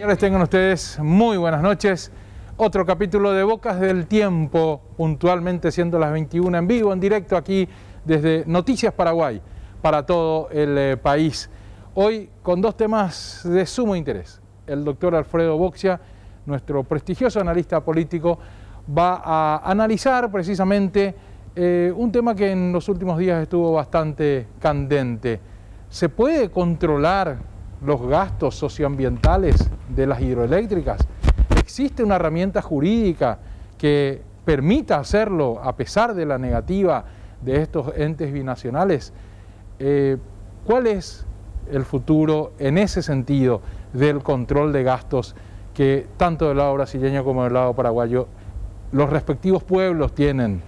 Señores, tengan ustedes muy buenas noches. Otro capítulo de Bocas del Tiempo, puntualmente siendo las 21 en vivo, en directo aquí desde Noticias Paraguay, para todo el país. Hoy con dos temas de sumo interés. El doctor Alfredo Boxia, nuestro prestigioso analista político, va a analizar precisamente un tema que en los últimos días estuvo bastante candente. ¿Se puede controlar los gastos socioambientales de las hidroeléctricas? ¿Existe una herramienta jurídica que permita hacerlo a pesar de la negativa de estos entes binacionales? ¿Cuál es el futuro en ese sentido del control de gastos que tanto del lado brasileño como del lado paraguayo los respectivos pueblos tienen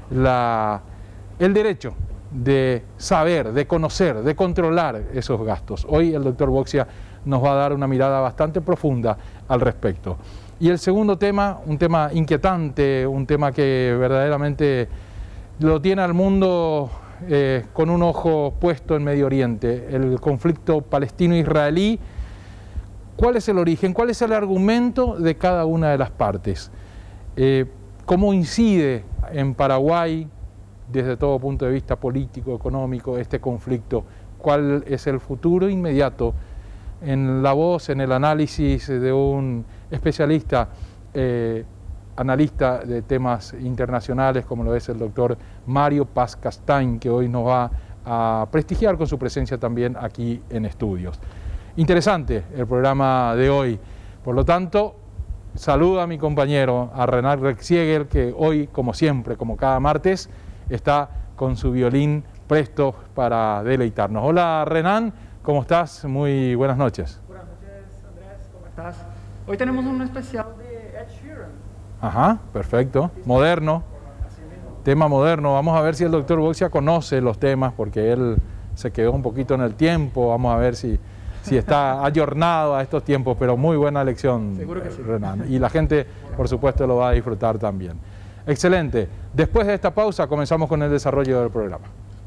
el derecho de saber, de conocer, de controlar esos gastos? Hoy el doctor Boxia nos va a dar una mirada bastante profunda al respecto. Y el segundo tema, un tema inquietante, un tema que verdaderamente lo tiene al mundo con un ojo puesto en Medio Oriente, el conflicto palestino-israelí. ¿Cuál es el origen? ¿Cuál es el argumento de cada una de las partes? ¿Cómo incide en Paraguay, desde todo punto de vista político, económico, este conflicto? ¿Cuál es el futuro inmediato? En la voz, en el análisis de un especialista, analista de temas internacionales, como lo es el doctor Mario Paz Castañ, que hoy nos va a prestigiar con su presencia también aquí en estudios. Interesante el programa de hoy. Por lo tanto, saludo a mi compañero, a Renan Rexiegel, que hoy, como siempre, como cada martes, está con su violín presto para deleitarnos. Hola Renan, ¿cómo estás? Muy buenas noches. Buenas noches, Andrés, ¿cómo estás? Hoy tenemos un especial de Ed Sheeran. Ajá, perfecto, moderno, tema moderno. Vamos a ver si el doctor Boxia conoce los temas, porque él se quedó un poquito en el tiempo. Vamos a ver si está ayornado a estos tiempos, pero muy buena lección. Seguro que sí. Renan. Y la gente, por supuesto, lo va a disfrutar también. Excelente. Después de esta pausa comenzamos con el desarrollo del programa.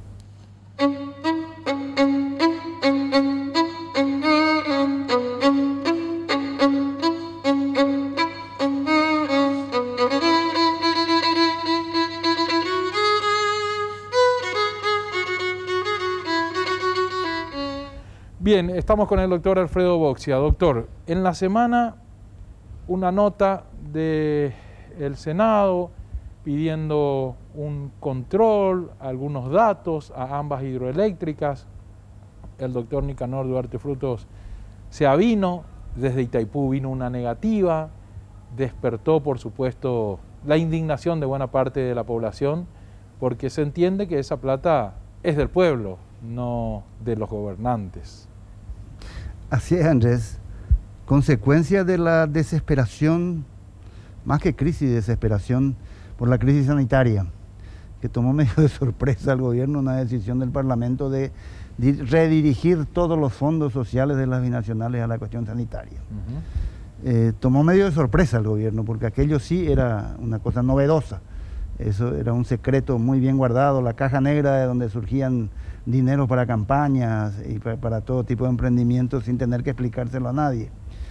Bien, estamos con el doctor Alfredo Boxia. Doctor, en la semana una nota del Senado pidiendo un control, algunos datos a ambas hidroeléctricas. El doctor Nicanor Duarte Frutos se avino, desde Itaipú vino una negativa, despertó por supuesto la indignación de buena parte de la población, porque se entiende que esa plata es del pueblo, no de los gobernantes. Así es, Andrés. Consecuencia de la desesperación, más que crisis, desesperación por la crisis sanitaria, que tomó medio de sorpresa al gobierno una decisión del Parlamento de redirigir todos los fondos sociales de las binacionales a la cuestión sanitaria. Tomó medio de sorpresa al gobierno, porque aquello sí era una cosa novedosa. Eso era un secreto muy bien guardado, la caja negra de donde surgían dinero para campañas y para todo tipo de emprendimientos sin tener que explicárselo a nadie.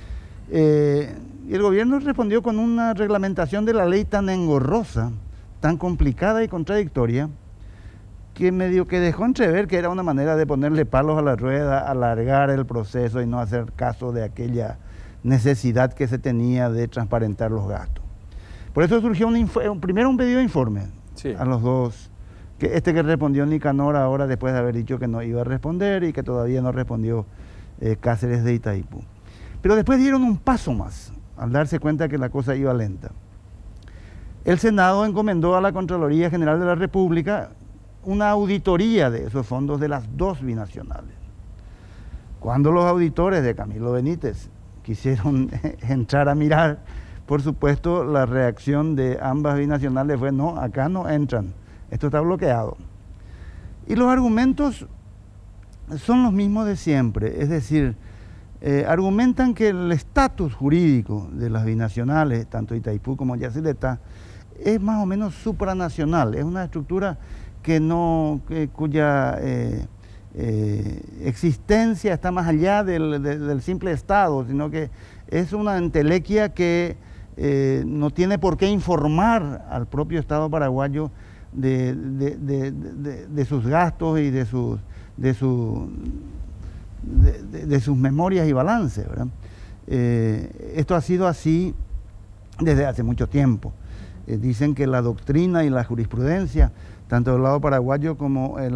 Y el gobierno respondió con una reglamentación de la ley tan engorrosa, tan complicada y contradictoria, que medio que dejó entrever que era una manera de ponerle palos a la rueda, alargar el proceso y no hacer caso de aquella necesidad que se tenía de transparentar los gastos. Por eso surgió primero un pedido de informe a los dos, que respondió Nicanor ahora después de haber dicho que no iba a responder y que todavía no respondió Cáceres de Itaipú. Pero después dieron un paso más, al darse cuenta que la cosa iba lenta. El Senado encomendó a la Contraloría General de la República una auditoría de esos fondos de las dos binacionales. Cuando los auditores de Camilo Benítez quisieron entrar a mirar, por supuesto, la reacción de ambas binacionales fue: no, acá no entran, esto está bloqueado. Y los argumentos son los mismos de siempre, es decir, argumentan que el estatus jurídico de las binacionales, tanto Itaipú como Yacyretá, es más o menos supranacional, es una estructura cuya existencia está más allá del simple Estado, sino que Es una entelequia que no tiene por qué informar al propio Estado paraguayo de sus gastos y de sus memorias y balances, ¿verdad? Esto ha sido así desde hace mucho tiempo. Dicen que la doctrina y la jurisprudencia, tanto del lado paraguayo como del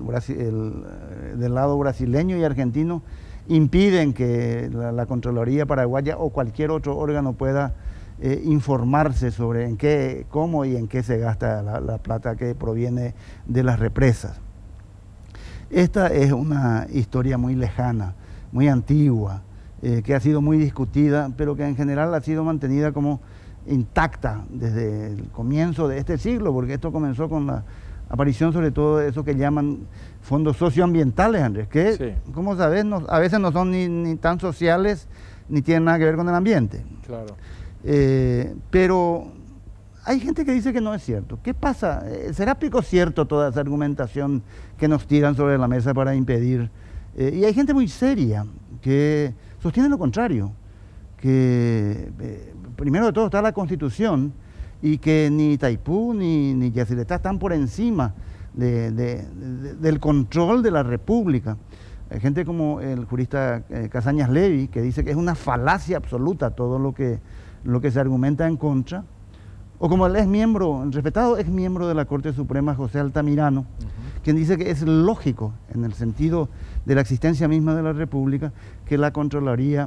lado brasileño y argentino, impiden que la Contraloría paraguaya o cualquier otro órgano pueda informarse sobre en qué, cómo y en qué se gasta la plata que proviene de las represas. Esta es una historia muy lejana, muy antigua, que ha sido muy discutida, pero que en general ha sido mantenida como intacta desde el comienzo de este siglo, porque esto comenzó con la aparición sobre todo de eso que llaman fondos socioambientales, Andrés, que, sí, como sabes, a veces no son ni tan sociales ni tienen nada que ver con el ambiente. Claro. Pero hay gente que dice que no es cierto. ¿Qué pasa? ¿Será pico cierto toda esa argumentación que nos tiran sobre la mesa para impedir? Y hay gente muy seria que sostiene lo contrario, que primero de todo está la Constitución y que ni Itaipú ni Yacyretá están por encima del control de la República. Hay gente como el jurista Casañas Levy que dice que es una falacia absoluta todo lo que se argumenta en contra, o como el respetado ex miembro de la Corte Suprema, José Altamirano, quien dice que es lógico, en el sentido de la existencia misma de la República, que la Contraloría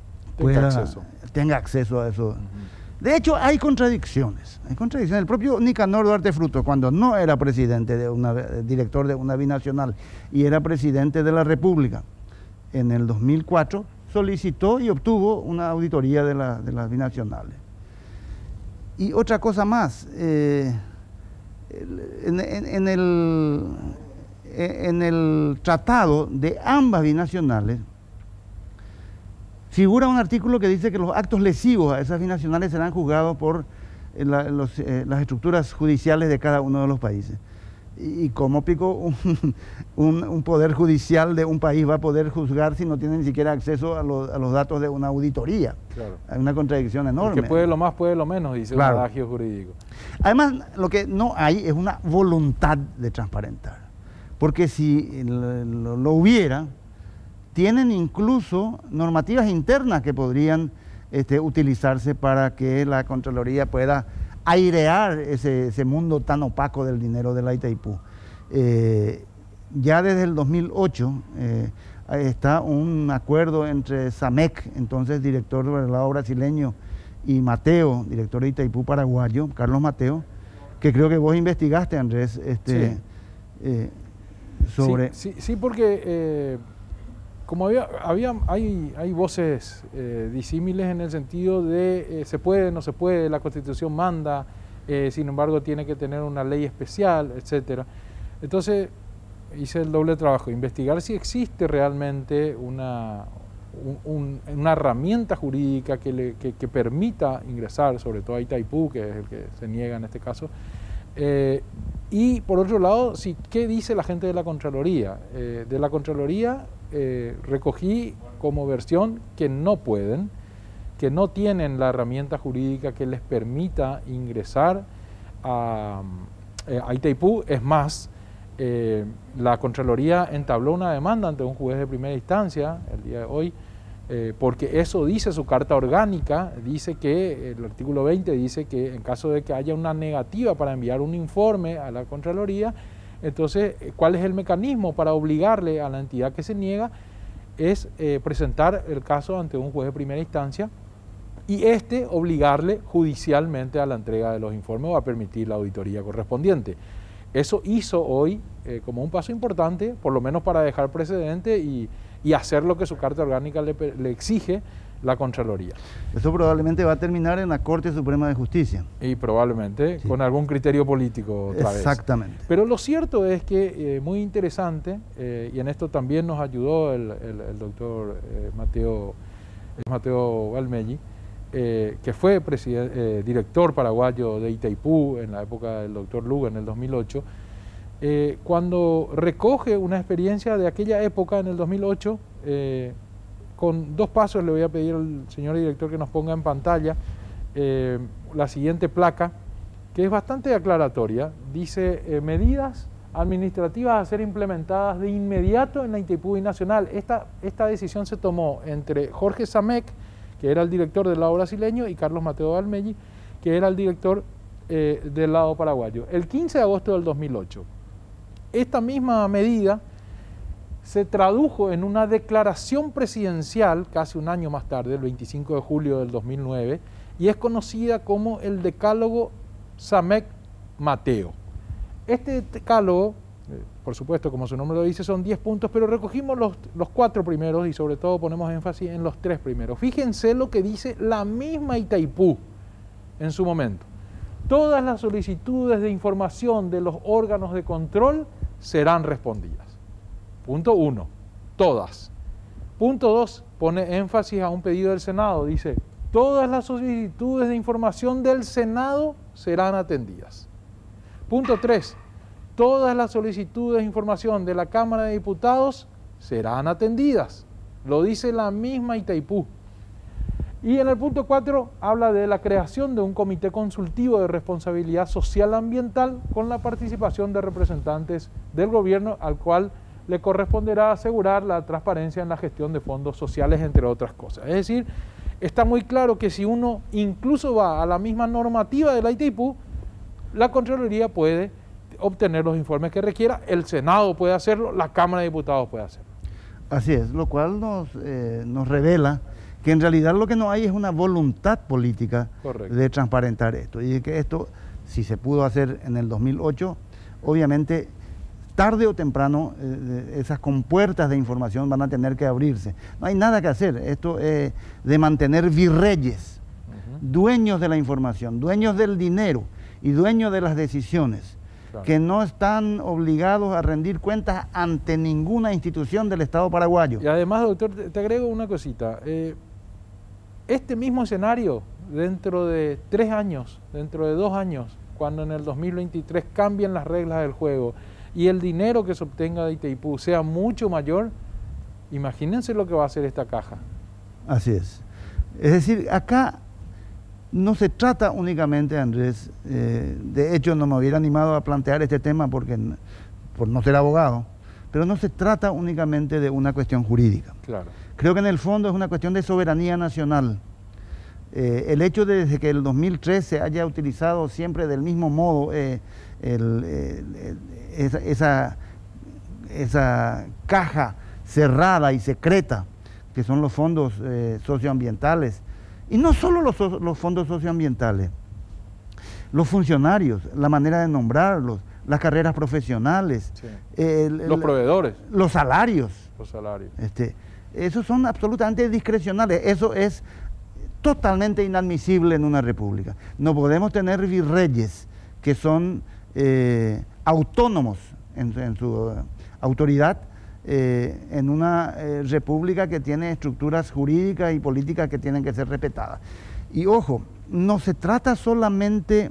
tenga acceso a eso. De hecho, hay contradicciones. El propio Nicanor Duarte Frutos, cuando no era director de una binacional y era presidente de la República, en el 2004, solicitó y obtuvo una auditoría de las binacionales. Y otra cosa más, en el tratado de ambas binacionales figura un artículo que dice que los actos lesivos a esas binacionales serán juzgados por las estructuras judiciales de cada uno de los países. ¿Y cómo pico un poder judicial de un país va a poder juzgar si no tiene ni siquiera acceso a los datos de una auditoría? Claro. Hay una contradicción enorme. El que puede lo más, puede lo menos, dice el adagio jurídico. Además, lo que no hay es una voluntad de transparentar. Porque si lo hubiera, tienen incluso normativas internas que podrían utilizarse para que la Contraloría pueda airear ese mundo tan opaco del dinero de la Itaipú. Ya desde el 2008 está un acuerdo entre Samec, entonces director del lado brasileño, y Mateo, director de Itaipú paraguayo, Carlos Mateo, que creo que vos investigaste, Andrés, sobre... Sí, porque como hay voces disímiles en el sentido de se puede, no se puede, la Constitución manda, sin embargo tiene que tener una ley especial, etc. Entonces hice el doble trabajo, investigar si existe realmente una herramienta jurídica que permita ingresar, sobre todo a Itaipú, que es el que se niega en este caso, y por otro lado, ¿qué dice la gente de la Contraloría? De la Contraloría recogí como versión que no pueden, que no tienen la herramienta jurídica que les permita ingresar a Itaipú. Es más, la Contraloría entabló una demanda ante un juez de primera instancia el día de hoy, porque eso dice su carta orgánica, dice que el artículo 20 dice que en caso de que haya una negativa para enviar un informe a la Contraloría, entonces, ¿cuál es el mecanismo para obligarle a la entidad que se niega? Es presentar el caso ante un juez de primera instancia y obligarle judicialmente a la entrega de los informes o a permitir la auditoría correspondiente. Eso hizo hoy como un paso importante, por lo menos para dejar precedente y hacer lo que su carta orgánica le exige la Contraloría. Eso probablemente va a terminar en la Corte Suprema de Justicia. Y probablemente con algún criterio político otra vez. Exactamente. Pero lo cierto es que muy interesante, y en esto también nos ayudó el doctor Mateo Valmelli, que fue director paraguayo de Itaipú en la época del doctor Luga en el 2008, cuando recoge una experiencia de aquella época en el 2008, con 2 pasos le voy a pedir al señor director que nos ponga en pantalla la siguiente placa, que es bastante aclaratoria. Dice, medidas administrativas a ser implementadas de inmediato en la Itaipú Binacional. Esta decisión se tomó entre Jorge Samek, que era el director del lado brasileño, y Carlos Mateo Valmelli, que era el director del lado paraguayo, el 15 de agosto del 2008. Esta misma medida se tradujo en una declaración presidencial casi un año más tarde, el 25 de julio del 2009, y es conocida como el Decálogo Samek-Mateo. Este decálogo, por supuesto, como su nombre lo dice, son 10 puntos, pero recogimos los 4 primeros y sobre todo ponemos énfasis en los 3 primeros. Fíjense lo que dice la misma Itaipú en su momento. Todas las solicitudes de información de los órganos de control serán respondidas. Punto 1, todas. Punto 2, pone énfasis a un pedido del Senado, dice, todas las solicitudes de información del Senado serán atendidas. Punto 3, todas las solicitudes de información de la Cámara de Diputados serán atendidas. Lo dice la misma Itaipú. Y en el punto 4 habla de la creación de un comité consultivo de responsabilidad social ambiental con la participación de representantes del gobierno, al cual le corresponderá asegurar la transparencia en la gestión de fondos sociales, entre otras cosas. Es decir, está muy claro que si uno incluso va a la misma normativa de la Itaipú, la Contraloría puede obtener los informes que requiera, el Senado puede hacerlo, la Cámara de Diputados puede hacerlo. Así es, lo cual nos revela que en realidad lo que no hay es una voluntad política de transparentar esto. Y que esto, si se pudo hacer en el 2008, obviamente tarde o temprano esas compuertas de información van a tener que abrirse. No hay nada que hacer, esto es de mantener virreyes, dueños de la información, dueños del dinero y dueños de las decisiones, que no están obligados a rendir cuentas ante ninguna institución del Estado paraguayo. Y además, doctor, te agrego una cosita. Este mismo escenario, dentro de 3 años, dentro de 2 años, cuando en el 2023 cambien las reglas del juego y el dinero que se obtenga de Itaipú sea mucho mayor, imagínense lo que va a hacer esta caja. Así es. Es decir, acá no se trata únicamente, Andrés, de hecho no me hubiera animado a plantear este tema por no ser abogado, pero no se trata únicamente de una cuestión jurídica. Claro. Creo que en el fondo es una cuestión de soberanía nacional. El hecho de desde que el 2003 se haya utilizado siempre del mismo modo esa caja cerrada y secreta, que son los fondos socioambientales, y no solo los fondos socioambientales, los funcionarios, la manera de nombrarlos, las carreras profesionales, sí. Los proveedores, los salarios. Los salarios. Esos son absolutamente discrecionales, eso es totalmente inadmisible en una república. No podemos tener virreyes que son autónomos en su autoridad en una república que tiene estructuras jurídicas y políticas que tienen que ser respetadas. Y ojo, no se trata solamente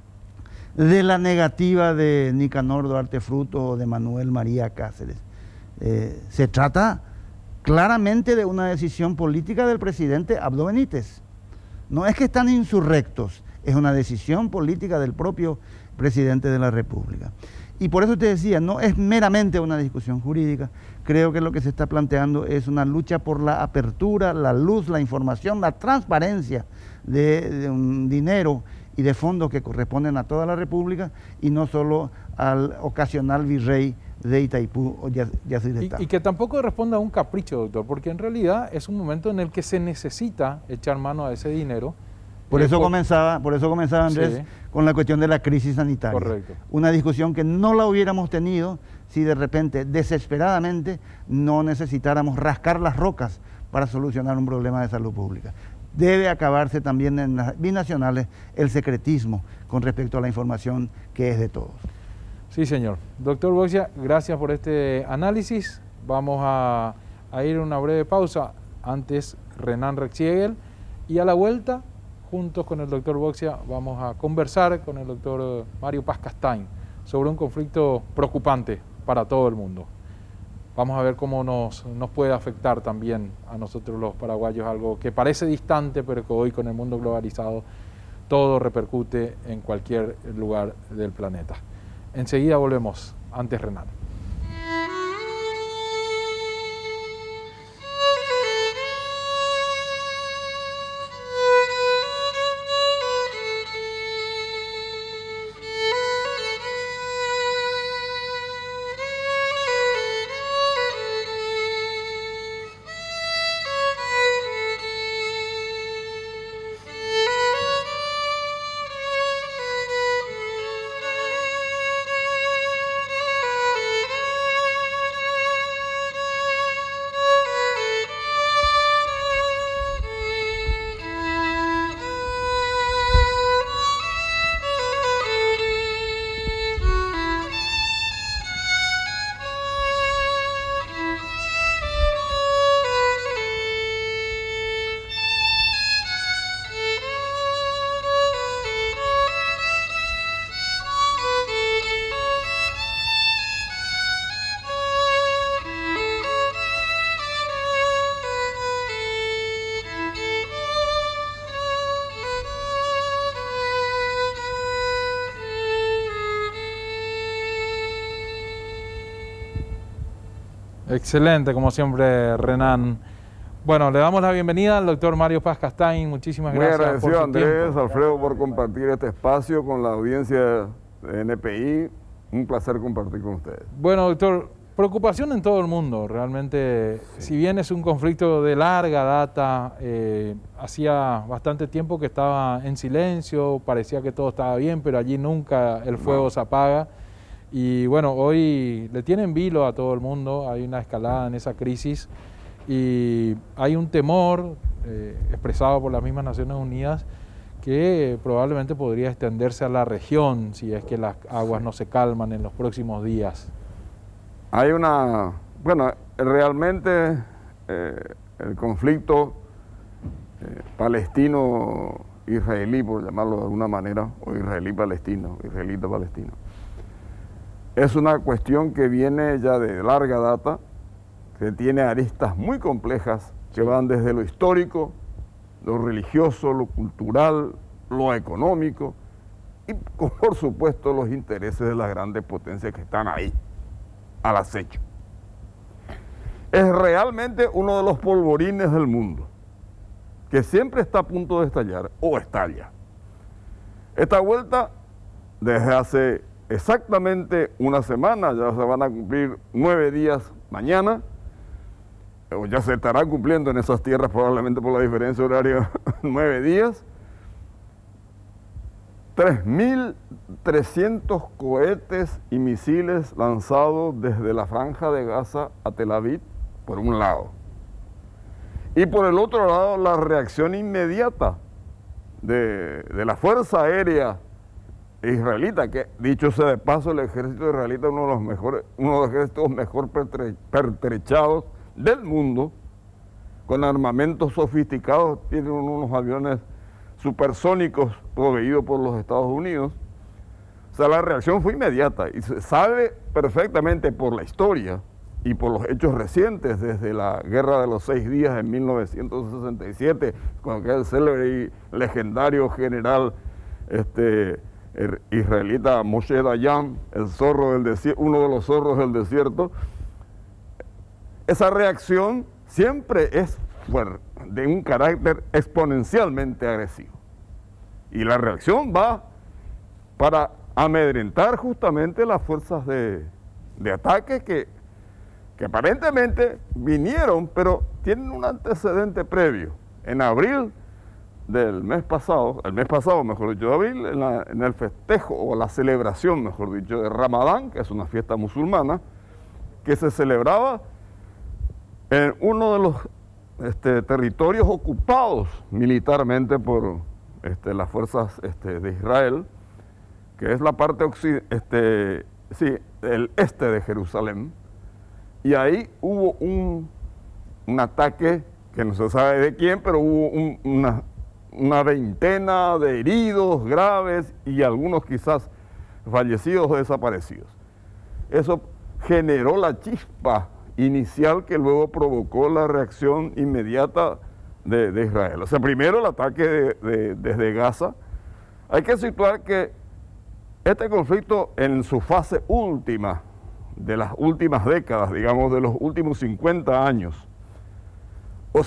de la negativa de Nicanor Duarte Fruto o de Manuel María Cáceres. Se trata claramente de una decisión política del presidente Abdo Benítez. No es que están insurrectos, es una decisión política del propio presidente de la República. Y por eso te decía, no es meramente una discusión jurídica, creo que lo que se está planteando es una lucha por la apertura, la luz, la información, la transparencia de un dinero y de fondos que corresponden a toda la República y no solo al ocasional virrey de Itaipú o Yacyretá. Y que tampoco responda a un capricho, doctor, porque en realidad es un momento en el que se necesita echar mano a ese dinero. Por eso comenzaba Andrés, sí, con la cuestión de la crisis sanitaria. Correcto. Una discusión que no la hubiéramos tenido si de repente, desesperadamente, no necesitáramos rascar las rocas para solucionar un problema de salud pública. Debe acabarse también en las binacionales el secretismo con respecto a la información que es de todos. Sí, señor. Doctor Boxia, gracias por este análisis. Vamos a ir a una breve pausa. Antes, Renan Rexiegel. Y a la vuelta, juntos con el doctor Boxia, vamos a conversar con el doctor Mario Paz Castain sobre un conflicto preocupante para todo el mundo. Vamos a ver cómo nos puede afectar también a nosotros los paraguayos, algo que parece distante, pero que hoy con el mundo globalizado todo repercute en cualquier lugar del planeta. Enseguida volvemos, antes Renan. Excelente, como siempre, Renan. Bueno, le damos la bienvenida al doctor Mario Paz Castain. Muchísimas gracias. Muy agradecido, por su Andrés, tiempo. Alfredo, por compartir este espacio con la audiencia de NPI. Un placer compartir con ustedes. Bueno, doctor, preocupación en todo el mundo. Realmente, si bien es un conflicto de larga data, hacía bastante tiempo que estaba en silencio, parecía que todo estaba bien, pero allí nunca el fuego se apaga. Y bueno, hoy le tienen vilo a todo el mundo, hay una escalada en esa crisis y hay un temor expresado por las mismas Naciones Unidas que probablemente podría extenderse a la región si es que las aguas no se calman en los próximos días. Hay una... Bueno, realmente el conflicto palestino-israelí, por llamarlo de alguna manera, o israelí-palestino, israelita-palestino, es una cuestión que viene ya de larga data, que tiene aristas muy complejas, que van desde lo histórico, lo religioso, lo cultural, lo económico y por supuesto los intereses de las grandes potencias que están ahí, al acecho. Es realmente uno de los polvorines del mundo, que siempre está a punto de estallar o estalla. Esta vuelta, desde hace exactamente una semana, ya se van a cumplir 9 días mañana, o ya se estará cumpliendo en esas tierras probablemente por la diferencia horaria 9 días, 3.300 cohetes y misiles lanzados desde la Franja de Gaza a Tel Aviv, por un lado. Y por el otro lado, la reacción inmediata de la Fuerza Aérea israelita, que dicho sea de paso, el ejército israelita es uno de los ejércitos mejor pertrechados del mundo, con armamentos sofisticados, tienen unos aviones supersónicos proveídos por los Estados Unidos. O sea, la reacción fue inmediata y se sabe perfectamente por la historia y por los hechos recientes, desde la Guerra de los 6 Días en 1967, con aquel célebre y legendario general el israelita Moshe Dayan, el zorro del desierto, uno de los zorros del desierto. Esa reacción siempre es de un carácter exponencialmente agresivo. Y la reacción va para amedrentar justamente las fuerzas de ataque que aparentemente vinieron, pero tienen un antecedente previo. En abril del mes pasado, mejor dicho, de abril, en el festejo o la celebración, mejor dicho, de Ramadán, que es una fiesta musulmana, que se celebraba en uno de los territorios ocupados militarmente por las fuerzas de Israel, que es la parte el este de Jerusalén, y ahí hubo un ataque que no se sabe de quién, pero hubo una veintena de heridos graves y algunos quizás fallecidos o desaparecidos. Eso generó la chispa inicial que luego provocó la reacción inmediata de Israel. O sea, primero el ataque desde Gaza. Hay que situar que este conflicto en su fase última, de las últimas décadas, digamos de los últimos 50 años, o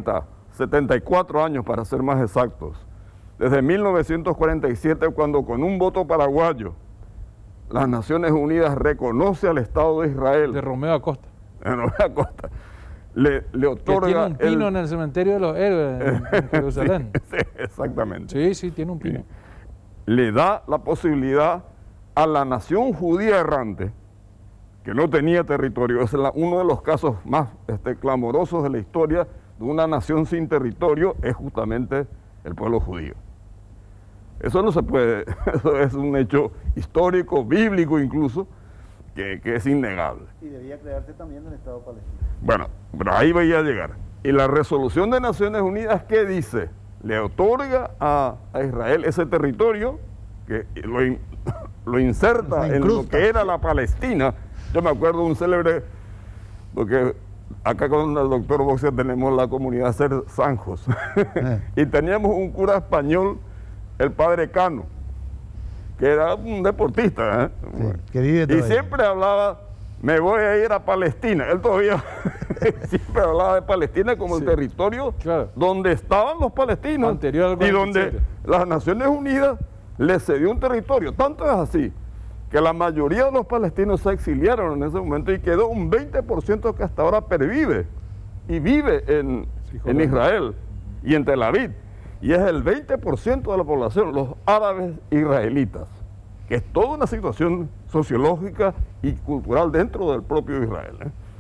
74 años para ser más exactos, desde 1947, cuando con un voto paraguayo las Naciones Unidas reconoce al Estado de Israel. De Romeo Acosta. De Romeo Acosta. Le otorga... Que tiene un pino en el cementerio de los héroes en Jerusalén. Sí, exactamente. Sí, sí, tiene un pino. Le da la posibilidad a la nación judía errante, que no tenía territorio, es uno de los casos más clamorosos de la historia de una nación sin territorio, es justamente el pueblo judío. Eso no se puede, eso es un hecho histórico, bíblico incluso, que es innegable. Y debía crearse también el Estado palestino. Bueno, pero ahí voy a llegar. Y la resolución de Naciones Unidas, ¿qué dice? Le otorga a Israel ese territorio, que lo inserta en lo que era la Palestina. Yo me acuerdo de un célebre, porque acá con el doctor Boxer tenemos la comunidad Ser Sanjos, y teníamos un cura español, el padre Cano, que era un deportista, sí, que vive todavía. Y siempre hablaba, me voy a ir a Palestina. Él todavía siempre hablaba de Palestina como el territorio donde estaban los palestinos y donde las Naciones Unidas les cedió un territorio. Tanto es así que la mayoría de los palestinos se exiliaron en ese momento y quedó un 20% que hasta ahora pervive y vive en Israel y en Tel Aviv. Y es el 20% de la población, los árabes israelitas, que es toda una situación sociológica y cultural dentro del propio Israel.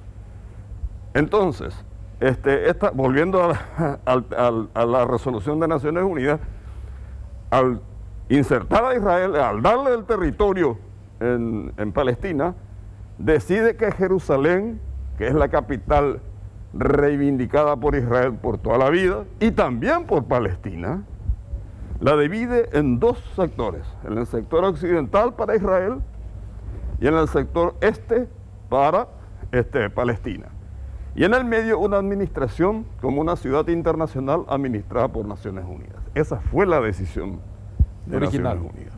Entonces, volviendo a la resolución de Naciones Unidas, al insertar a Israel, al darle el territorio en Palestina, decide que Jerusalén, que es la capital reivindicada por Israel por toda la vida y también por Palestina, la divide en dos sectores, en el sector occidental para Israel y en el sector este para Palestina. Y en el medio una administración como una ciudad internacional administrada por Naciones Unidas. Esa fue la decisión de original. Naciones Unidas.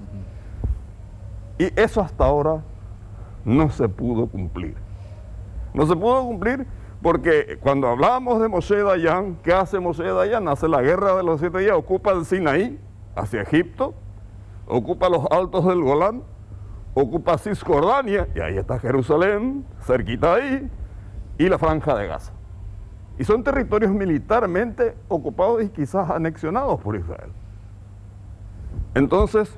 Y eso hasta ahora no se pudo cumplir. No se pudo cumplir porque cuando hablábamos de Moshe Dayan, ¿qué hace Moshe Dayan? Hace la guerra de los 7 días, ocupa el Sinaí hacia Egipto, ocupa los altos del Golán, ocupa Cisjordania, y ahí está Jerusalén, cerquita ahí, y la Franja de Gaza. Y son territorios militarmente ocupados y quizás anexionados por Israel. Entonces,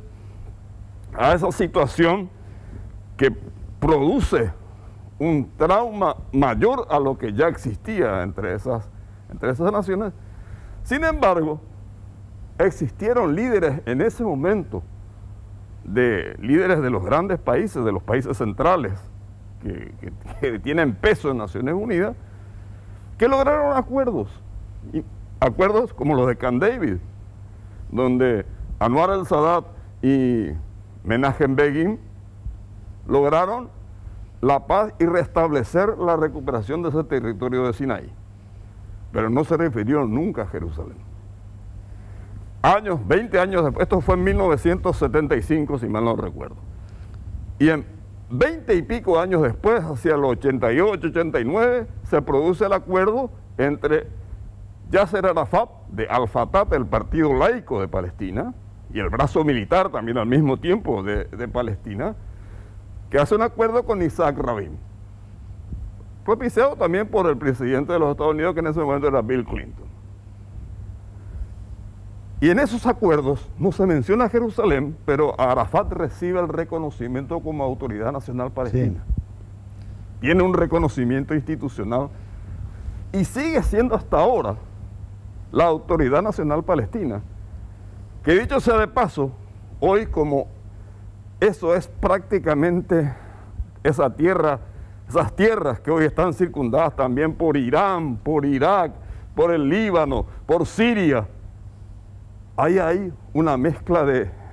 a esa situación que produce un trauma mayor a lo que ya existía entre esas naciones. Sin embargo, existieron líderes en ese momento, líderes de los grandes países, de los países centrales, que tienen peso en Naciones Unidas, que lograron acuerdos, y acuerdos como los de Camp David, donde Anwar el-Sadat y Menachem Begin lograron la paz y restablecer la recuperación de ese territorio de Sinaí. Pero no se refirió nunca a Jerusalén. 20 años después, esto fue en 1975, si mal no recuerdo. Y en 20 y pico años después, hacia los 88, 89, se produce el acuerdo entre Yasser Arafat, de Al-Fatah, el partido laico de Palestina, y el brazo militar también al mismo tiempo de Palestina, que hace un acuerdo con Isaac Rabin, propiciado también por el presidente de los Estados Unidos, que en ese momento era Bill Clinton. Y en esos acuerdos no se menciona Jerusalén, pero Arafat recibe el reconocimiento como autoridad nacional palestina. Sí. Tiene un reconocimiento institucional y sigue siendo hasta ahora la autoridad nacional palestina, que dicho sea de paso, hoy como eso es prácticamente esas tierras que hoy están circundadas también por Irán, por Irak, por el Líbano, por Siria. Ahí hay una mezcla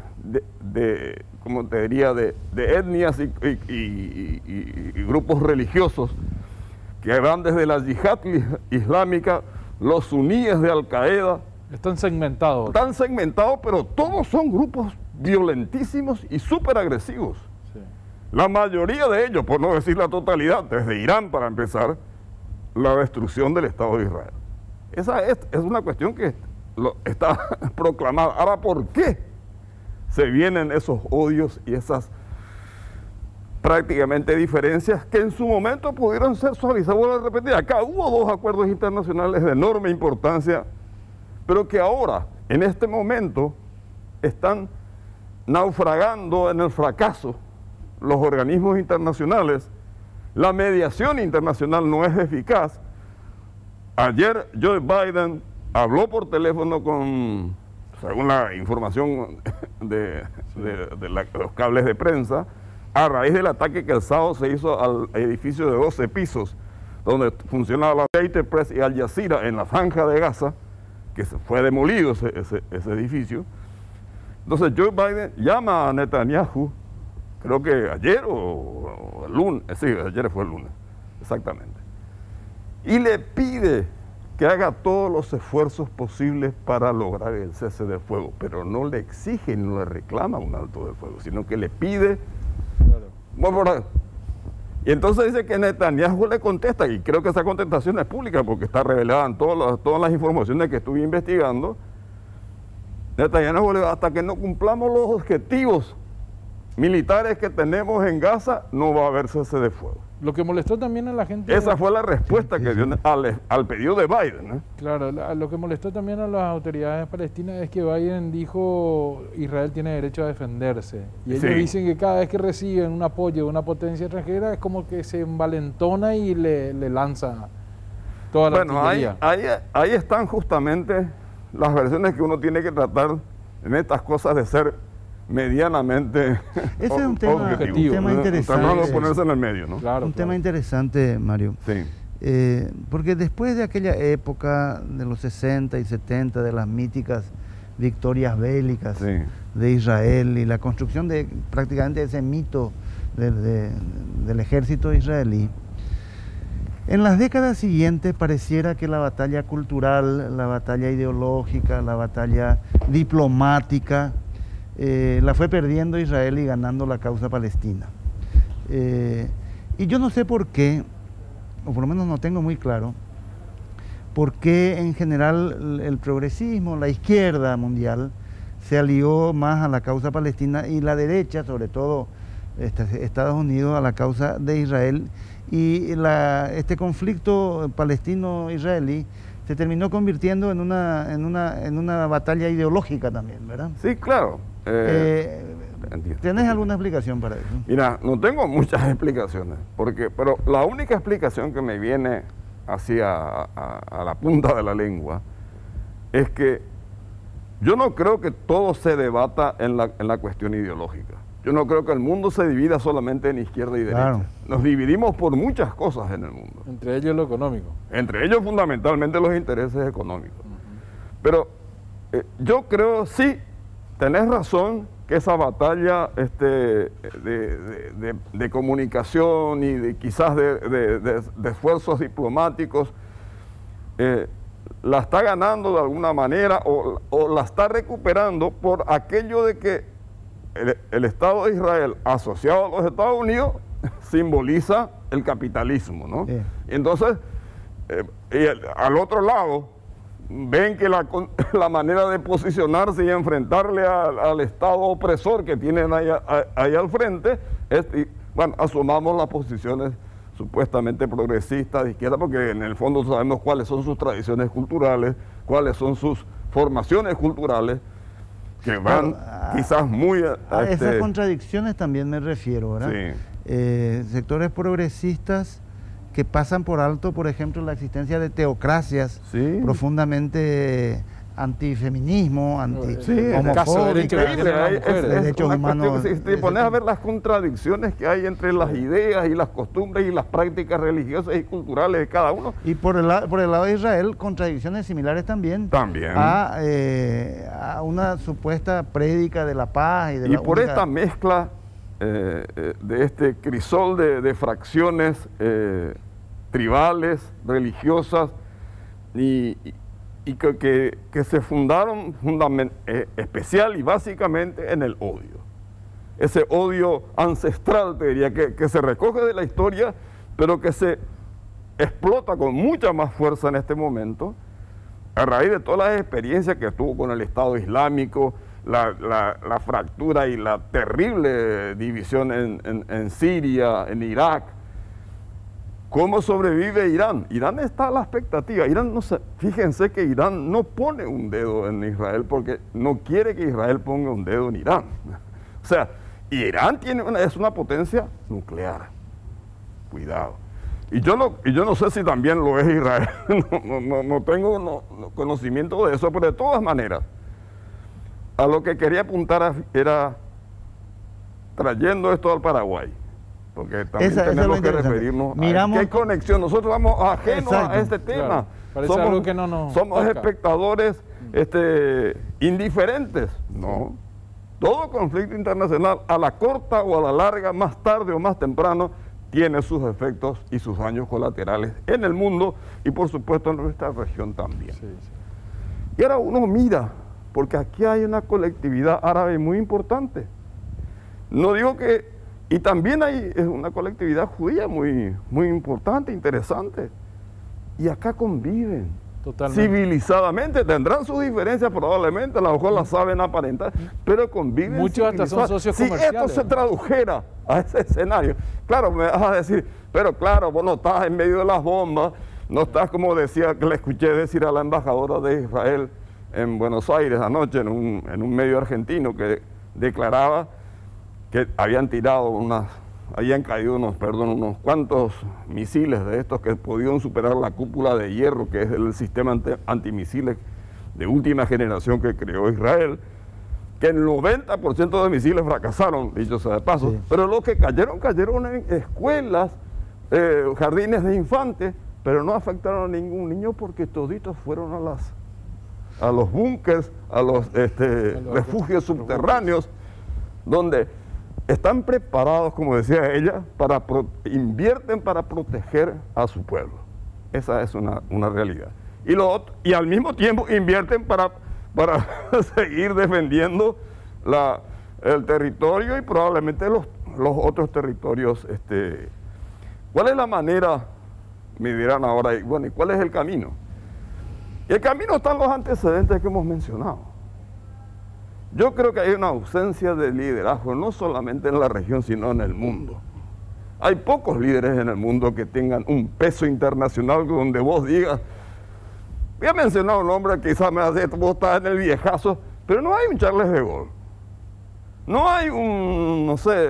como te diría, de etnias y grupos religiosos, que van desde la yihad islámica, los suníes de Al-Qaeda. Están segmentados. Están segmentados, pero todos son grupos violentísimos y súper agresivos. Sí. La mayoría de ellos, por no decir la totalidad, desde Irán para empezar, la destrucción del Estado de Israel. Esa es una cuestión que está proclamada. Ahora, ¿por qué se vienen esos odios y esas prácticamente diferencias que en su momento pudieron ser suavizadas? Vuelvo a repetir, acá hubo 2 acuerdos internacionales de enorme importancia, pero que ahora, en este momento, están naufragando en el fracaso los organismos internacionales. La mediación internacional no es eficaz. Ayer Joe Biden habló por teléfono con, según la información de los cables de prensa, a raíz del ataque que el sábado se hizo al edificio de 12 pisos, donde funcionaba la Associated Press y Al Jazeera en la franja de Gaza, que fue demolido ese edificio. Entonces Joe Biden llama a Netanyahu, creo que ayer o el lunes, sí, ayer fue el lunes, exactamente, y le pide que haga todos los esfuerzos posibles para lograr el cese del fuego, pero no le exige ni le reclama un alto del fuego, sino que le pide... Claro. Y entonces dice que Netanyahu le contesta, y creo que esa contestación es pública porque está revelada en todas las informaciones que estuve investigando. Netanyahu le dice, hasta que no cumplamos los objetivos militares que tenemos en Gaza, no va a haber cese de fuego. Lo que molestó también a la gente... Esa fue la respuesta que dio al pedido de Biden, ¿eh? Claro, lo que molestó también a las autoridades palestinas es que Biden dijo Israel tiene derecho a defenderse. Y ellos dicen que cada vez que reciben un apoyo de una potencia extranjera es como que se envalentona y le lanza toda la artillería. Ahí están justamente las versiones que uno tiene que tratar en estas cosas de ser medianamente ese es un tema interesante. No ponerse en el medio, ¿no? Claro, un tema interesante, Mario. Sí. Porque después de aquella época de los 60 y 70, de las míticas victorias bélicas de Israel y la construcción de prácticamente ese mito del ejército israelí, en las décadas siguientes pareciera que la batalla cultural, la batalla ideológica, la batalla diplomática, la fue perdiendo Israel y ganando la causa palestina. Y yo no sé por qué, o por lo menos no tengo muy claro, por qué en general el progresismo, la izquierda mundial, se alió más a la causa palestina y la derecha, sobre todo Estados Unidos, a la causa de Israel. Y este conflicto palestino-israelí se terminó convirtiendo en una batalla ideológica también, ¿verdad? Sí, claro. ¿Tenés alguna explicación para eso? Mira, no tengo muchas explicaciones, pero la única explicación que me viene hacia a la punta de la lengua es que yo no creo que todo se debata en la cuestión ideológica. Yo no creo que el mundo se divida solamente en izquierda y derecha. Claro. Nos dividimos por muchas cosas en el mundo. Entre ellos lo económico. Entre ellos fundamentalmente los intereses económicos. Pero yo creo, sí, tenés razón, que esa batalla de comunicación y quizás de esfuerzos diplomáticos la está ganando de alguna manera o la está recuperando por aquello de que el Estado de Israel asociado a los Estados Unidos simboliza el capitalismo, ¿no? Y entonces, al otro lado, ven que la manera de posicionarse y enfrentarle al Estado opresor que tienen ahí al frente es, bueno, asumamos las posiciones supuestamente progresistas de izquierda, porque en el fondo sabemos cuáles son sus tradiciones culturales, cuáles son sus formaciones culturales, que van quizás muy... A esas contradicciones también me refiero, ¿verdad? Sí. Sectores progresistas que pasan por alto, por ejemplo, la existencia de teocracias profundamente antifeminismo, anti-homofóbicas, derechos humanos. Si te pones a ver las contradicciones que hay entre las ideas y las costumbres y las prácticas religiosas y culturales de cada uno. Y por el lado de Israel, contradicciones similares también. A una supuesta prédica de la paz y de la por esta mezcla de este crisol de fracciones tribales, religiosas, y que se fundaron especial y básicamente en el odio. Ese odio ancestral, te diría, que se recoge de la historia, pero que se explota con mucha más fuerza en este momento, a raíz de todas las experiencias que tuvo con el Estado Islámico, la fractura y la terrible división en Siria, en Irak. ¿Cómo sobrevive Irán? Irán está a la expectativa. Irán no fíjense que Irán no pone un dedo en Israel porque no quiere que Israel ponga un dedo en Irán. O sea, Irán es una potencia nuclear. Cuidado. Y yo no sé si también lo es Israel. No tengo conocimiento de eso, pero de todas maneras, a lo que quería apuntar era trayendo esto al Paraguay. Porque también tenemos que referirnos a qué conexión. Nosotros estamos ajenos a este tema. Claro, somos algo que no somos espectadores indiferentes. No. Todo conflicto internacional, a la corta o a la larga, más tarde o más temprano, tiene sus efectos y sus daños colaterales en el mundo y por supuesto en nuestra región también. Sí. Y ahora uno mira, porque aquí hay una colectividad árabe muy importante. No digo que... Y también hay una colectividad judía muy importante, interesante. Y acá conviven. Totalmente. Civilizadamente. Tendrán sus diferencias probablemente, a lo mejor las saben aparentar, pero conviven. Muchos hasta son socios comerciales. Si esto se tradujera a ese escenario, claro, me vas a decir, pero claro, vos no estás en medio de las bombas, no estás como decía, que le escuché decir a la embajadora de Israel en Buenos Aires anoche, en un medio argentino, que declaraba que habían caído unos cuantos misiles de estos que pudieron superar la cúpula de hierro, que es el sistema antimisiles de última generación que creó Israel, que el 90% de misiles fracasaron, dicho sea de paso, sí. Pero los que cayeron en escuelas, jardines de infantes, pero no afectaron a ningún niño porque toditos fueron a los búnkers, a los refugios subterráneos, donde están preparados, como decía ella, invierten para proteger a su pueblo. Esa es una realidad. Y al mismo tiempo invierten para seguir defendiendo el territorio y probablemente los otros territorios. ¿Cuál es la manera? Me dirán ahora, bueno, ¿y cuál es el camino? Y el camino están los antecedentes que hemos mencionado. Yo creo que hay una ausencia de liderazgo, no solamente en la región, sino en el mundo. Hay pocos líderes en el mundo que tengan un peso internacional donde vos digas, voy a mencionar un hombre que quizás me hace, vos estás en el viejazo, pero no hay un Charles de Gaulle. No hay un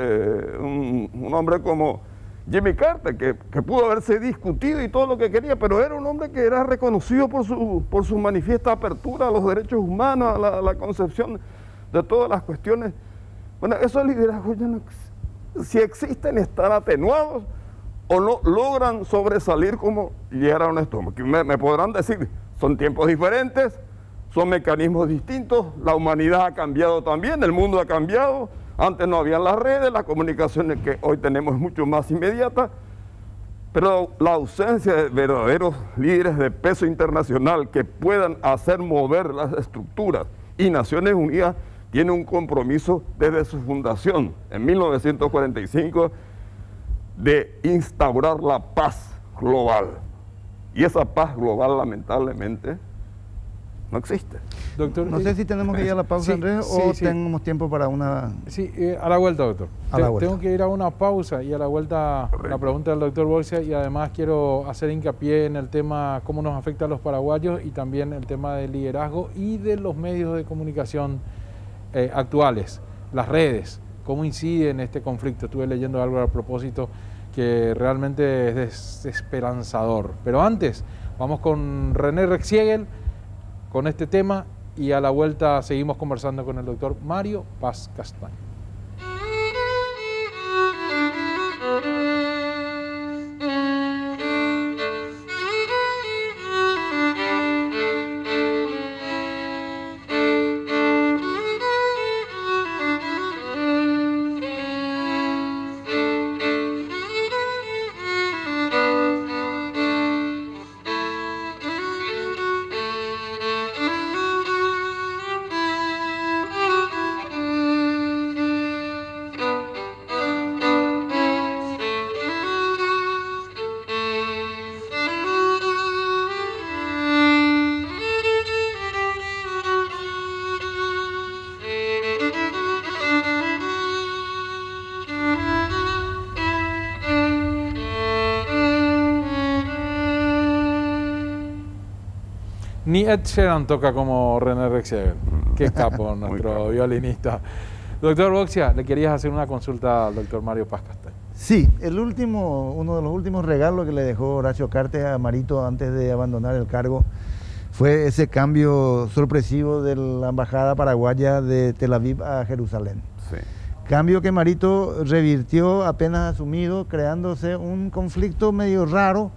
hombre como Jimmy Carter, que pudo haberse discutido y todo lo que quería, pero era un hombre que era reconocido por su manifiesta apertura a los derechos humanos, a la concepción de todas las cuestiones. Bueno, esos liderazgos ya no, si existen, están atenuados o no logran sobresalir como llegaron a esto. Me podrán decir, son tiempos diferentes, son mecanismos distintos, la humanidad ha cambiado también, el mundo ha cambiado, antes no habían las redes, las comunicaciones que hoy tenemos es mucho más inmediata, pero la ausencia de verdaderos líderes de peso internacional que puedan hacer mover las estructuras, y Naciones Unidas tiene un compromiso desde su fundación en 1945 de instaurar la paz global. Y esa paz global, lamentablemente, no existe. Doctor, no sé si tenemos que ir a la pausa, Andrés, o tenemos tiempo para una... Sí, a la vuelta, doctor. Tengo que ir a una pausa y a la vuelta la pregunta del doctor Borgia, y además quiero hacer hincapié en el tema cómo nos afecta a los paraguayos y también el tema del liderazgo y de los medios de comunicación actuales, las redes, cómo inciden en este conflicto. Estuve leyendo algo a propósito que realmente es desesperanzador. Pero antes, vamos con René Rexiegel con este tema y a la vuelta seguimos conversando con el doctor Mario Paz Castaño. Ni Ed Sheeran toca como René Rexeger. Qué capo nuestro violinista. Doctor Boxia, le querías hacer una consulta al doctor Mario Paz Castaño. Sí, uno de los últimos regalos que le dejó Horacio Cartes a Marito antes de abandonar el cargo fue ese cambio sorpresivo de la embajada paraguaya de Tel Aviv a Jerusalén. Sí. Cambio que Marito revirtió apenas asumido, creándose un conflicto medio raro,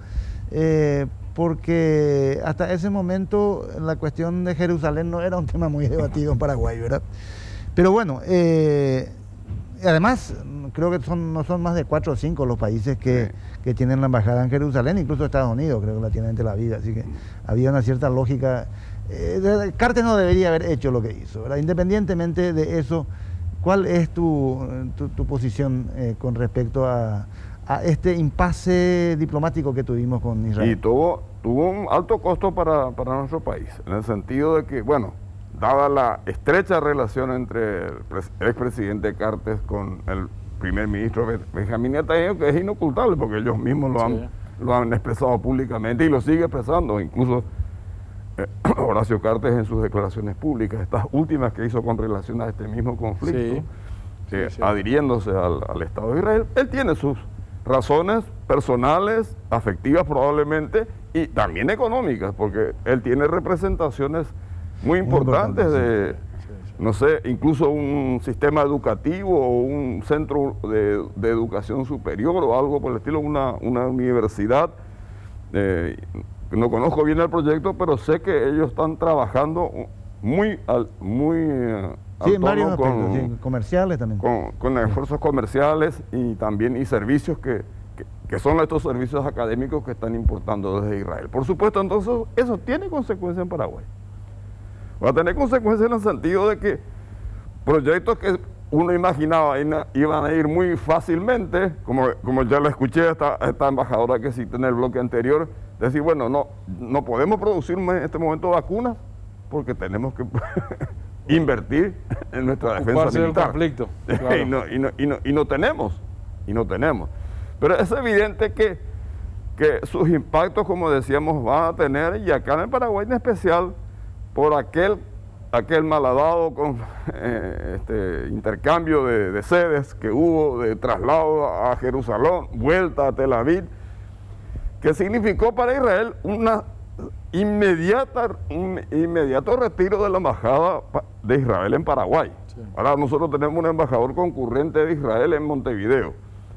porque hasta ese momento la cuestión de Jerusalén no era un tema muy debatido en Paraguay, ¿verdad? Pero bueno, además creo que no son más de 4 o 5 los países que tienen la embajada en Jerusalén, incluso Estados Unidos creo que la tienen en Tel Aviv, así que había una cierta lógica. Cartes no debería haber hecho lo que hizo, ¿verdad? Independientemente de eso, ¿cuál es tu posición con respecto a este impasse diplomático que tuvimos con Israel? Y tuvo un alto costo para nuestro país, en el sentido de que, bueno, dada la estrecha relación entre el expresidente Cartes con el primer ministro Benjamín Netanyahu, que es inocultable porque ellos mismos lo han expresado públicamente y lo sigue expresando, incluso Horacio Cartes en sus declaraciones públicas, estas últimas que hizo con relación a este mismo conflicto, adhiriéndose al Estado de Israel. Él tiene sus razones personales, afectivas probablemente, y también económicas, porque él tiene representaciones muy importantes de, no sé, incluso un sistema educativo o un centro de educación superior o algo por el estilo, una universidad. No conozco bien el proyecto, pero sé que ellos están trabajando muy al en varios aspectos, comerciales también. Con esfuerzos comerciales y también y servicios que son estos servicios académicos que están importando desde Israel. Por supuesto, entonces, eso tiene consecuencias en Paraguay. Va a tener consecuencias en el sentido de que proyectos que uno imaginaba iban a ir muy fácilmente, como ya lo escuché a esta embajadora que cité en el bloque anterior, decir, bueno, no podemos producir en este momento vacunas porque tenemos que invertir en nuestra defensa militar. Conflicto, claro. y no tenemos. Pero es evidente que sus impactos, como decíamos, van a tener, y acá en el Paraguay en especial, por aquel malhadado intercambio de sedes que hubo, de traslado a Jerusalén, vuelta a Tel Aviv, que significó para Israel un inmediato retiro de la embajada de Israel en Paraguay. Sí. Ahora nosotros tenemos un embajador concurrente de Israel en Montevideo.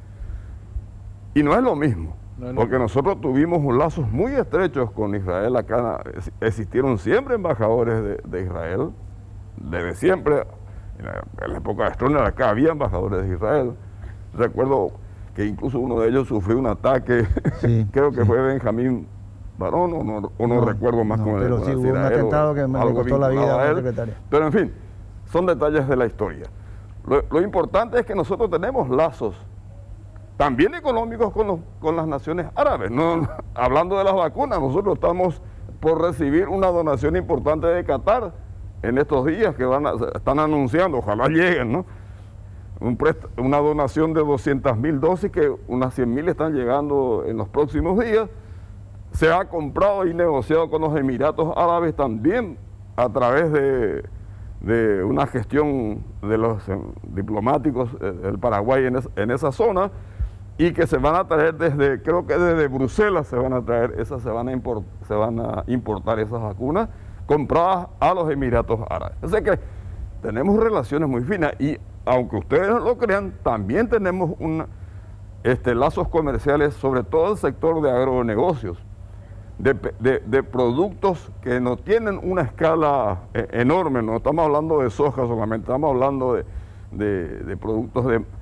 Y no es lo mismo. Porque nosotros tuvimos lazos muy estrechos con Israel. Acá existieron siempre embajadores de Israel, desde siempre. En la época de Stroessner acá había embajadores de Israel. Recuerdo que incluso uno de ellos sufrió un ataque, creo que fue Benjamín Barón, o no recuerdo más con pero sí hubo un atentado que me costó la vida a un secretario. Pero en fin, son detalles de la historia. Lo importante es que nosotros tenemos lazos también económicos con las naciones árabes. Hablando de las vacunas, nosotros estamos por recibir una donación importante de Qatar en estos días que están anunciando, ojalá lleguen, ¿no? Una donación de 200.000 dosis, que unas 100.000 están llegando en los próximos días. Se ha comprado y negociado con los Emiratos Árabes también a través de una gestión de los diplomáticos del Paraguay en esa zona, y que se van a traer creo que desde Bruselas se van a importar esas vacunas compradas a los Emiratos Árabes. O sea que tenemos relaciones muy finas, y aunque ustedes no lo crean, también tenemos lazos comerciales, sobre todo el sector de agronegocios, de productos que no tienen una escala enorme. No estamos hablando de soja solamente, estamos hablando de productos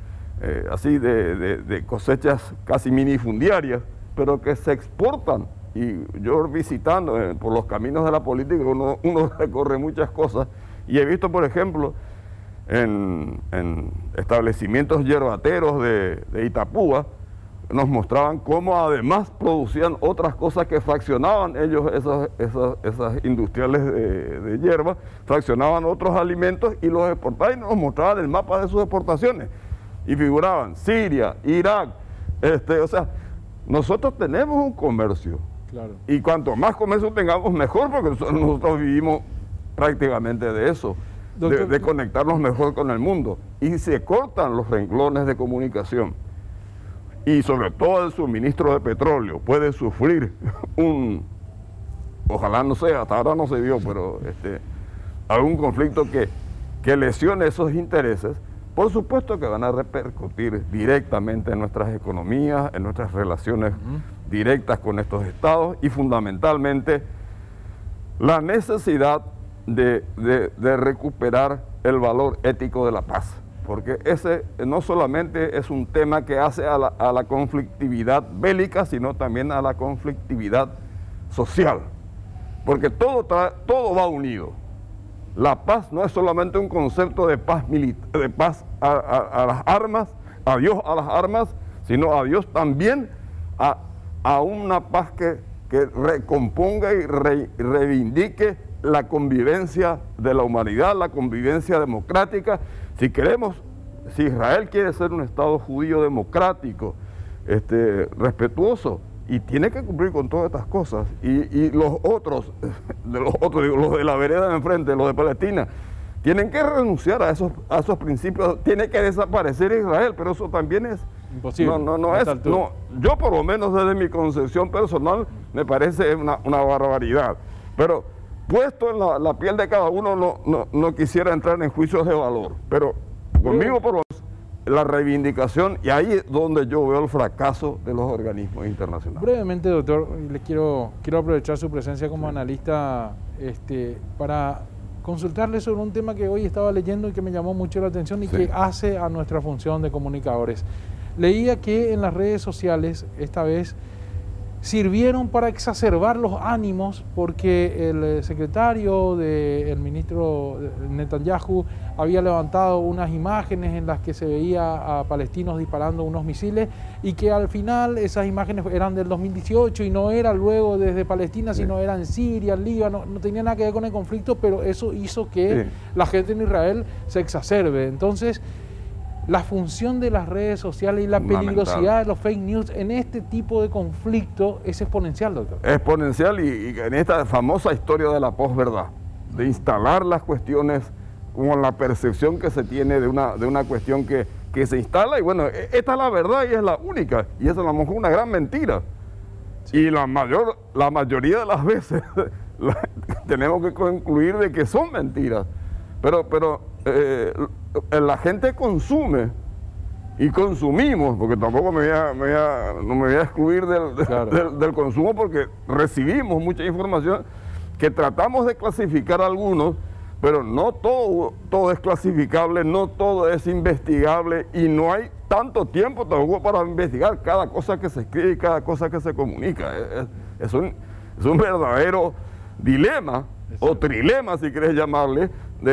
de cosechas casi minifundiarias, pero que se exportan. Y yo visitando por los caminos de la política, uno recorre muchas cosas, y he visto, por ejemplo, en establecimientos yerbateros de Itapúa, nos mostraban cómo además producían otras cosas que fraccionaban ellos, esas industriales de hierba, fraccionaban otros alimentos y los exportaban, y nos mostraban el mapa de sus exportaciones. Y figuraban Siria, Irak, o sea, nosotros tenemos un comercio Claro. Y cuanto más comercio tengamos, mejor, porque nosotros vivimos prácticamente de eso, de conectarnos mejor con el mundo. Y se cortan los renglones de comunicación. Y sobre todo el suministro de petróleo puede sufrir ojalá no sea, hasta ahora no se vio, pero algún conflicto que lesione esos intereses. Por supuesto que van a repercutir directamente en nuestras economías, en nuestras relaciones directas con estos estados y fundamentalmente la necesidad de recuperar el valor ético de la paz. Porque ese no solamente es un tema que hace a la conflictividad bélica, sino también a la conflictividad social. Porque todo va unido. La paz no es solamente un concepto de paz a las armas, adiós a las armas, sino adiós también a una paz que recomponga y reivindique la convivencia de la humanidad, la convivencia democrática. Si Israel quiere ser un Estado judío democrático, respetuoso, y tiene que cumplir con todas estas cosas, y los otros, los de la vereda de enfrente, los de Palestina, tienen que renunciar a esos principios, tiene que desaparecer Israel, pero eso también es imposible. Yo por lo menos desde mi concepción personal me parece una barbaridad, pero puesto en la piel de cada uno no quisiera entrar en juicios de valor, pero conmigo por lo menos la reivindicación, y ahí es donde yo veo el fracaso de los organismos internacionales. Brevemente, doctor, le quiero aprovechar su presencia como analista para consultarle sobre un tema que hoy estaba leyendo y que me llamó mucho la atención y que hace a nuestra función de comunicadores. Leía que en las redes sociales esta vez sirvieron para exacerbar los ánimos porque el secretario del ministro Netanyahu había levantado unas imágenes en las que se veía a palestinos disparando unos misiles y que al final esas imágenes eran del 2018 y no era luego desde Palestina, sino era en Siria, en Líbano, no tenía nada que ver con el conflicto, pero eso hizo que la gente en Israel se exacerbe. Entonces, la función de las redes sociales y la peligrosidad de los fake news en este tipo de conflicto es exponencial, doctor. Exponencial y en esta famosa historia de la posverdad, de instalar las cuestiones con la percepción que se tiene de una cuestión que se instala, y bueno, esta es la verdad y es la única, y eso a lo mejor es una gran mentira. Sí. Y la mayoría de las veces tenemos que concluir de que son mentiras, pero la gente consume y consumimos, porque tampoco no me voy a excluir del consumo, porque recibimos mucha información que tratamos de clasificar algunos, pero no todo es clasificable, no todo es investigable y no hay tanto tiempo tampoco para investigar cada cosa que se escribe y cada cosa que se comunica. Es un verdadero dilema o trilema, si quieres llamarle,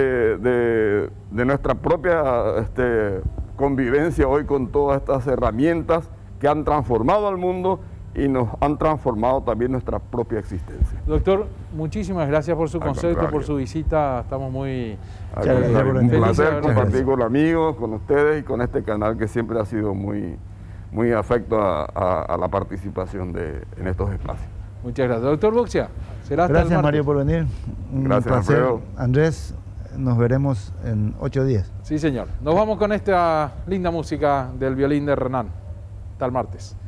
de nuestra propia convivencia hoy con todas estas herramientas que han transformado al mundo y nos han transformado también nuestra propia existencia. Doctor, muchísimas gracias por su concepto, por su visita. Estamos muy un placer compartir con amigos, con ustedes y con este canal que siempre ha sido muy afecto a la participación en estos espacios. Muchas gracias. Doctor Boxia, será hasta Gracias, Mario, por venir. Un gracias, placer. Alfredo. Andrés, nos veremos en 8 días. Sí, señor. Nos vamos con esta linda música del violín de Renan. Hasta el martes.